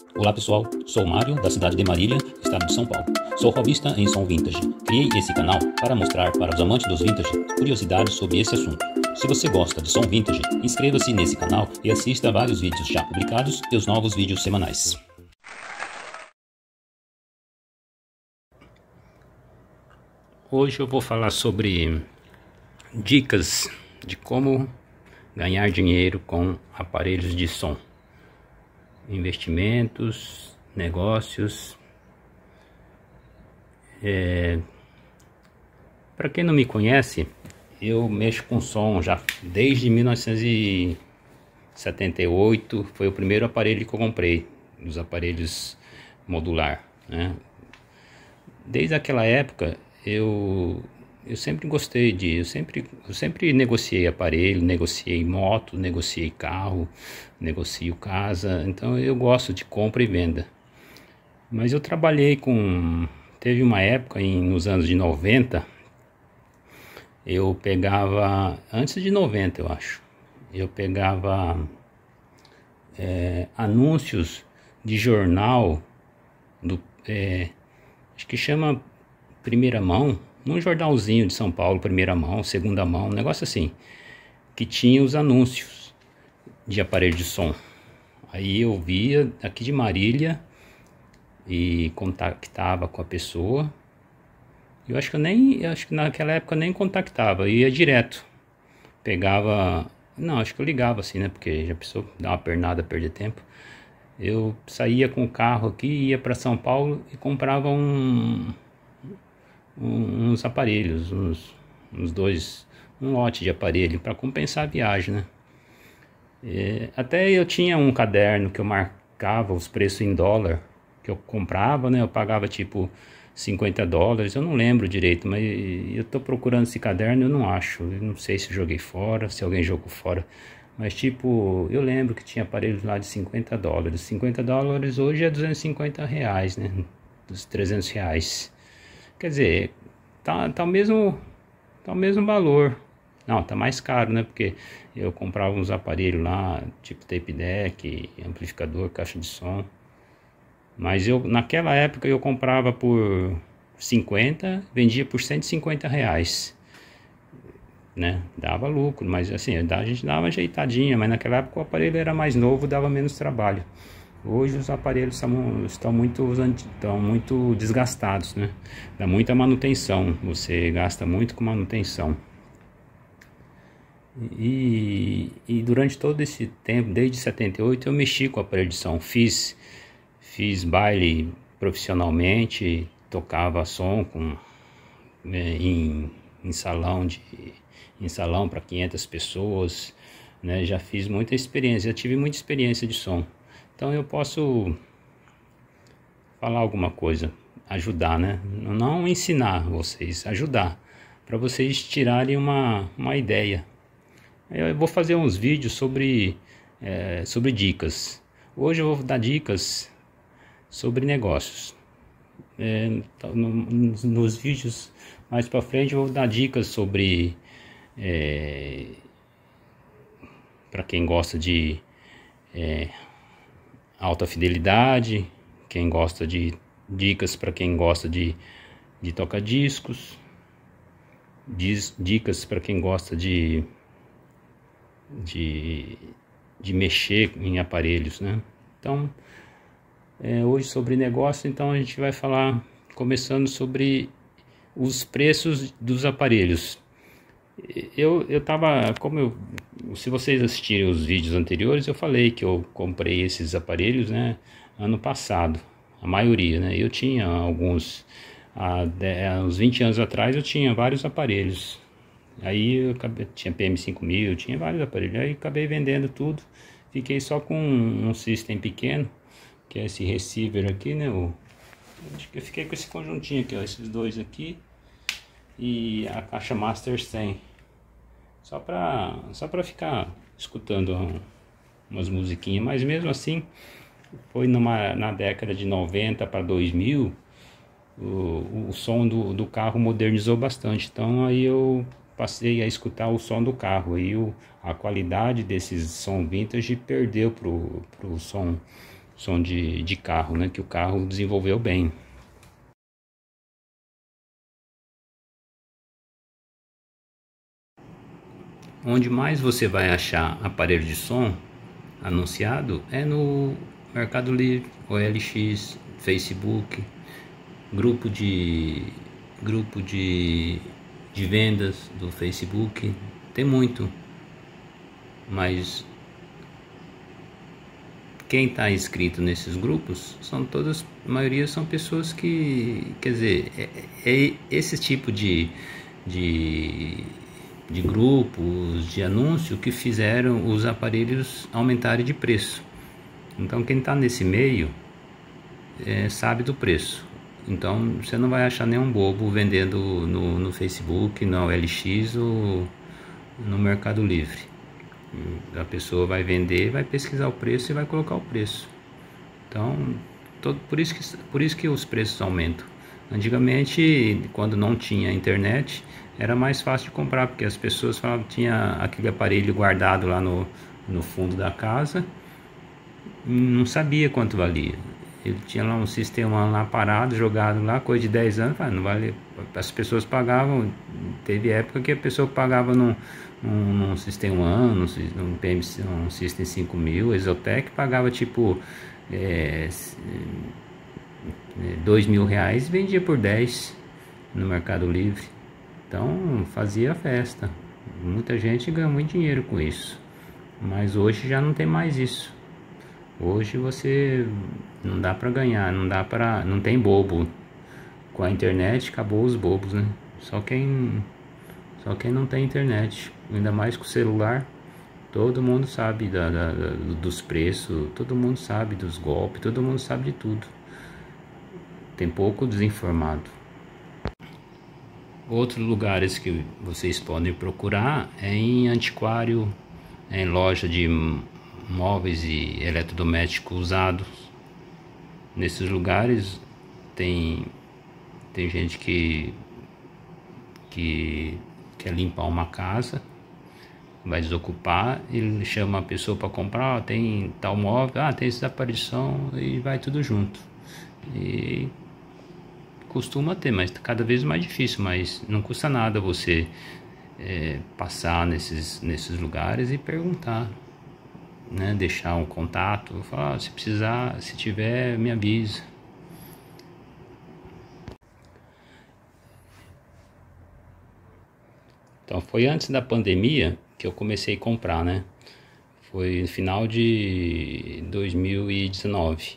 Olá pessoal, sou Mário, da cidade de Marília, estado de São Paulo. Sou hobbyista em som vintage. Criei esse canal para mostrar para os amantes dos vintage curiosidades sobre esse assunto. Se você gosta de som vintage, inscreva-se nesse canal e assista vários vídeos já publicados e os novos vídeos semanais. Hoje eu vou falar sobre dicas de como ganhar dinheiro com aparelhos de som. Investimentos, negócios. Para quem não me conhece, eu mexo com som já desde 1978. Foi o primeiro aparelho que eu comprei, os aparelhos modular, né? Desde aquela época eu sempre gostei eu sempre negociei aparelho, negociei moto, negociei carro, negocio casa, então eu gosto de compra e venda. Mas eu trabalhei teve uma época nos anos de 90, eu pegava, antes de 90 eu acho, eu pegava anúncios de jornal, acho que chama Primeira Mão, num jornalzinho de São Paulo, Primeira Mão, Segunda Mão, um negócio assim, que tinha os anúncios de aparelho de som. Aí eu via aqui de Marília e contactava com a pessoa. Eu acho que naquela época eu nem contactava, eu ia direto. Pegava, não, acho que eu ligava assim, né, porque já pensou dar uma pernada, perder tempo. Eu saía com o carro aqui, ia para São Paulo e comprava uns aparelhos, um lote de aparelho para compensar a viagem, né? Até eu tinha um caderno que eu marcava os preços em dólar que eu comprava, né? Eu pagava tipo $50, eu não lembro direito, mas eu tô procurando esse caderno, eu não acho, eu não sei se eu joguei fora, se alguém jogou fora, mas tipo, eu lembro que tinha aparelhos lá de $50. $50 hoje é R$250, né? Dos R$300. Quer dizer, tá o mesmo valor. Não, tá mais caro, né? Porque eu comprava uns aparelhos lá, tipo tape deck, amplificador, caixa de som. Mas naquela época eu comprava por 50, vendia por R$150, né? Dava lucro, mas assim, a gente dava uma ajeitadinha, mas naquela época o aparelho era mais novo, dava menos trabalho. Hoje os aparelhos estão muito desgastados, né? Dá muita manutenção, você gasta muito com manutenção. E durante todo esse tempo, desde 78, eu mexi com aparelho de som. Fiz baile profissionalmente, tocava som em salão para 500 pessoas, né? Já fiz muita experiência, já tive muita experiência de som. Então eu posso falar alguma coisa, ajudar, né? Não ensinar vocês, ajudar, para vocês tirarem uma ideia. Eu vou fazer uns vídeos sobre dicas. Hoje eu vou dar dicas sobre negócios. Nos vídeos mais para frente eu vou dar dicas sobre para quem gosta de alta fidelidade, quem gosta de dicas para quem gosta de tocar discos, dicas para quem gosta de mexer em aparelhos, né? Então, hoje sobre negócio, então a gente vai falar, começando sobre os preços dos aparelhos. Se vocês assistirem os vídeos anteriores, eu falei que eu comprei esses aparelhos, né, ano passado, a maioria, né? Eu tinha alguns, uns 20 anos atrás eu tinha vários aparelhos. Aí eu tinha PM5000, tinha vários aparelhos, aí acabei vendendo tudo, fiquei só com um system pequeno, que é esse receiver aqui, né? Acho que eu fiquei com esse conjuntinho aqui, ó, esses dois aqui, e a caixa Master 100, só pra ficar escutando umas musiquinhas, mas mesmo assim, foi na década de 90 para 2000, o som do carro modernizou bastante, então aí eu passei a escutar o som do carro, e a qualidade desses som vintage perdeu pro som som de carro, né? Que o carro desenvolveu bem. Onde mais você vai achar aparelho de som anunciado é no Mercado Livre, OLX, Facebook, grupo de grupo de vendas do Facebook, tem muito, mas quem está inscrito nesses grupos são todas, a maioria são pessoas que, quer dizer, é esse tipo de, de grupos, de anúncio que fizeram os aparelhos aumentarem de preço. Então quem está nesse meio sabe do preço. Então você não vai achar nenhum bobo vendendo no Facebook, no OLX ou no Mercado Livre. A pessoa vai vender, vai pesquisar o preço e vai colocar o preço. Então, por isso que os preços aumentam. Antigamente, quando não tinha internet, era mais fácil de comprar, porque as pessoas falavam que tinha aquele aparelho guardado lá no fundo da casa, não sabia quanto valia. Ele tinha lá um sistema lá parado, jogado lá, coisa de 10 anos, não vale. As pessoas pagavam, teve época que a pessoa pagava num System One, num PMC, um System 5000, Exotec, pagava tipo R$2.000 e vendia por 10 no Mercado Livre. Então fazia festa. Muita gente ganhou muito dinheiro com isso. Mas hoje já não tem mais isso. Hoje você não dá para ganhar, não tem bobo. Com a internet acabou os bobos, né? Só quem não tem internet, ainda mais com o celular, todo mundo sabe dos preços, todo mundo sabe dos golpes, todo mundo sabe de tudo. Tem pouco desinformado. Outros lugares que vocês podem procurar é em antiquário, em loja de móveis e eletrodomésticos usados. Nesses lugares tem gente que quer limpar uma casa, vai desocupar, ele chama a pessoa para comprar, tem tal móvel, tem esses aparelhos de som, e vai tudo junto. E costuma ter, mas cada vez mais difícil, mas não custa nada você passar nesses lugares e perguntar, né? Deixar um contato, falar, se precisar, se tiver, me avisa. Então foi antes da pandemia que eu comecei a comprar, né? Foi no final de 2019.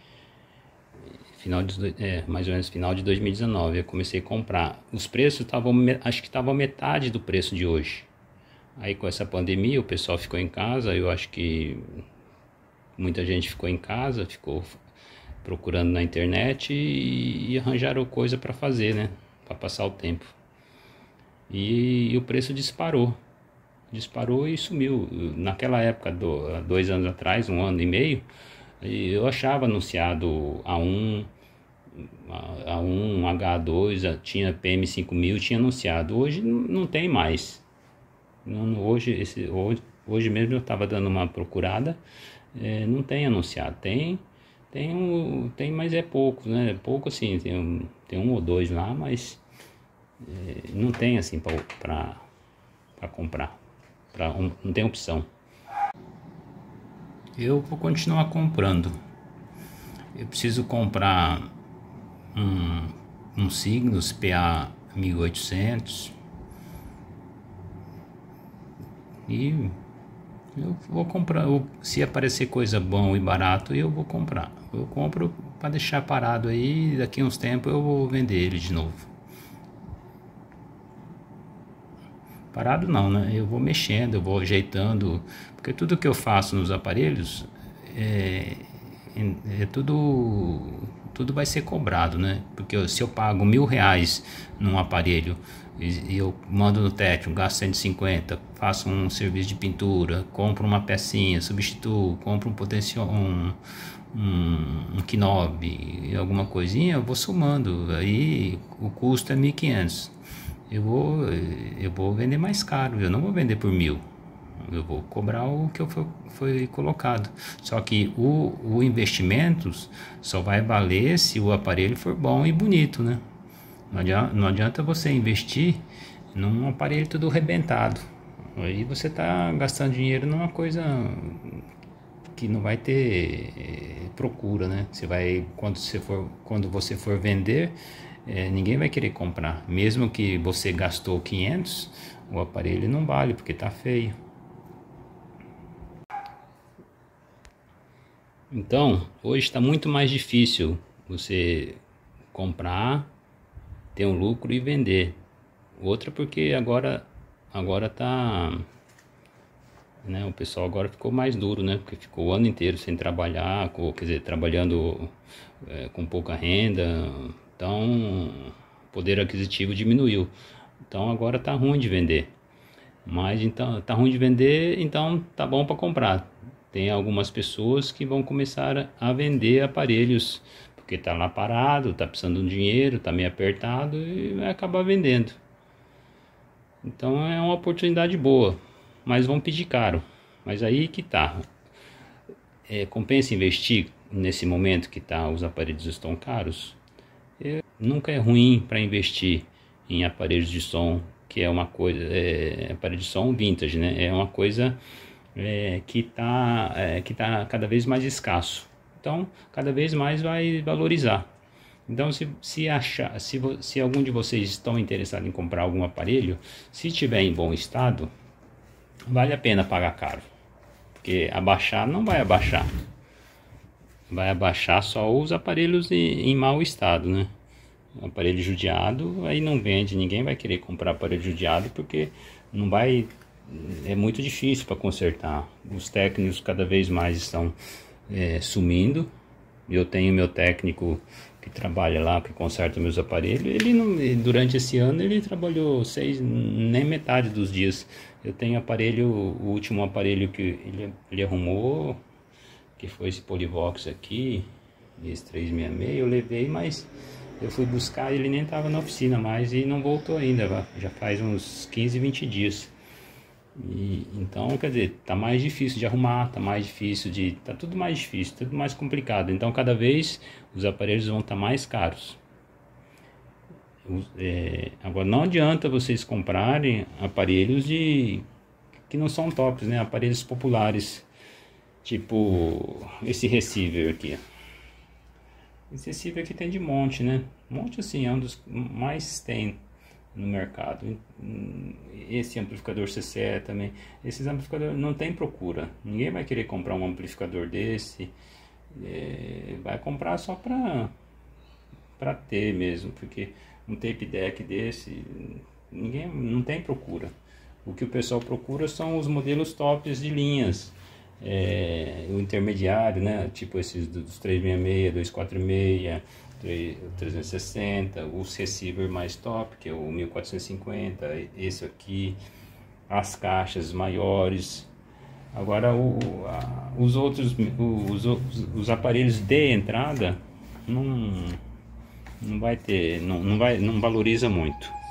Mais ou menos final de 2019 eu comecei a comprar. Os preços estavam, acho que estavam metade do preço de hoje. Aí com essa pandemia o pessoal ficou em casa, eu acho que muita gente ficou em casa, ficou procurando na internet e arranjaram coisa para fazer, né? Para passar o tempo. E o preço disparou e sumiu. Naquela época, 2 anos atrás, 1 ano e meio, eu achava anunciado A1, H2, tinha PM5000, tinha anunciado. Hoje não tem mais. Hoje mesmo eu estava dando uma procurada, não tem anunciado. Tem, mas é pouco, né? Pouco assim, tem um ou dois lá, mas não tem assim para comprar. Não tem opção. Eu vou continuar comprando. Eu preciso comprar um Cygnus PA 1800 e eu vou comprar. Se aparecer coisa bom e barato, eu vou comprar. Eu compro para deixar parado aí, daqui a uns tempos eu vou vender ele de novo. Parado não, né? Eu vou mexendo, eu vou ajeitando, porque tudo que eu faço nos aparelhos tudo vai ser cobrado, né? Porque se eu pago R$1.000 num aparelho e eu mando no técnico, gasto 150, faço um serviço de pintura, compro uma pecinha, substituo, compro um knob, alguma coisinha, eu vou somando, aí o custo é 1.500. Eu vou vender mais caro, eu não vou vender por 1.000. eu vou cobrar o que foi colocado. Só que o investimento só vai valer se o aparelho for bom e bonito, né? Não adianta você investir num aparelho todo arrebentado. Aí você está gastando dinheiro numa coisa que não vai ter procura, né? Quando você for vender, ninguém vai querer comprar. Mesmo que você gastou 500, o aparelho não vale porque tá feio. Então, hoje está muito mais difícil você comprar, ter um lucro e vender. Outra porque agora tá, né, o pessoal agora ficou mais duro, né? Porque ficou o ano inteiro sem trabalhar, quer dizer, trabalhando com pouca renda, então o poder aquisitivo diminuiu. Então agora tá ruim de vender. Mas então tá ruim de vender, então tá bom para comprar. Tem algumas pessoas que vão começar a vender aparelhos porque tá lá parado, tá precisando de um dinheiro, tá meio apertado e vai acabar vendendo. Então é uma oportunidade boa, mas vão pedir caro. Mas aí que tá. Compensa investir nesse momento que tá, os aparelhos estão caros? Nunca é ruim para investir em aparelhos de som, que é uma coisa, aparelho de som vintage, né? É uma coisa que tá cada vez mais escasso. Então, cada vez mais vai valorizar. Então, se algum de vocês estão interessados em comprar algum aparelho, se tiver em bom estado, vale a pena pagar caro. Porque abaixar não vai abaixar. Vai abaixar só os aparelhos em mau estado, né? Aparelho judiado, aí não vende, ninguém vai querer comprar aparelho judiado porque não vai, é muito difícil para consertar. Os técnicos cada vez mais estão sumindo. Eu tenho meu técnico que trabalha lá, que conserta meus aparelhos. Ele não, durante esse ano ele trabalhou nem metade dos dias. Eu tenho aparelho, o último aparelho que ele arrumou, que foi esse Polivox aqui, esse 366, eu levei, mas eu fui buscar, ele nem estava na oficina mais e não voltou ainda, já faz uns 15, 20 dias. Então, quer dizer, tá mais difícil de arrumar, tá tudo mais difícil, tudo mais complicado. Então, cada vez os aparelhos vão estar mais caros. Agora, não adianta vocês comprarem aparelhos que não são tops, né? Aparelhos populares, tipo esse receiver aqui. Esse receiver aqui tem de monte, né? Monte assim, é um dos mais tem no mercado. Esse amplificador CCE também. Esses amplificadores não tem procura. Ninguém vai querer comprar um amplificador desse. Vai comprar só para ter mesmo, porque um tape deck desse não tem procura. O que o pessoal procura são os modelos tops de linhas. O intermediário, né? Tipo esses dos 366, 246, 360, os receiver mais top, que é o 1450, esse aqui, as caixas maiores. Agora os outros, os aparelhos de entrada não vai ter, não valoriza muito.